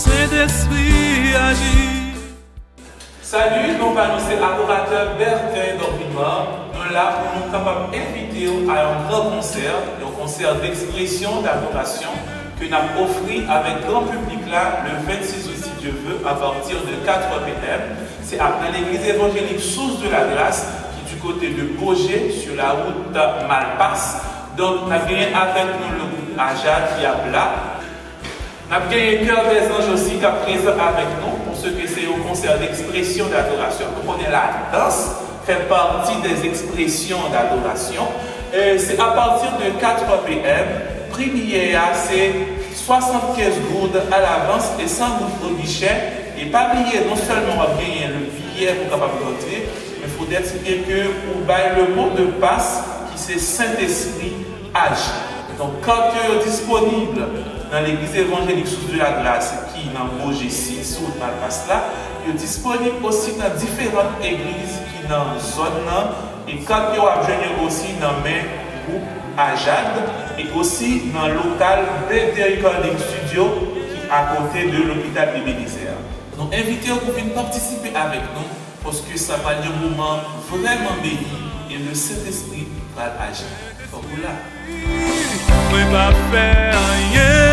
Saint-Esprit agit. Salut, nous c'est l'adorateur Bertin d'Orvimar. Nous sommes là pour nous capables d'inviter à un grand concert, un concert d'expression, d'adoration que nous avons offert avec grand public là le 26 août si Dieu veut à partir de 4 p.m. C'est à l'église évangélique Source de la Grâce qui est du côté de Beaugé sur la route Malpasse. Donc nous avons gagné avec nous le groupe Aja qui est là. Nous avons gagné Cœur des Anges aussi qui est présent avec nous pour ce que c'est au concert d'expression d'adoration. Vous connaissez la danse, fait partie des expressions d'adoration. C'est à partir de 4 p.m. Prière, c'est 75 gourdes à l'avance et 100 gourdes au guichet. Et pas oublier, non seulement gagner le billet pour capable d'entrer, mais il faut dire que vous avez le mot de passe qui c'est Saint-Esprit agit. Donc quand tu es disponible dans l'église évangélique Source de la Grâce qui est dans Beaugé 6 ou dans le passe là, il est disponible aussi dans différentes églises qui sont dans la zone. Et quand tu as besoin aussi dans mes groupes Ajad et aussi dans le local BD Recording Studio qui est à côté de l'hôpital Ebenezer. Nous invitons pour venir participer avec nous parce que ça va être un moment vraiment béni et le Saint-Esprit va agir. Faut vous là. Mais pas faire rien.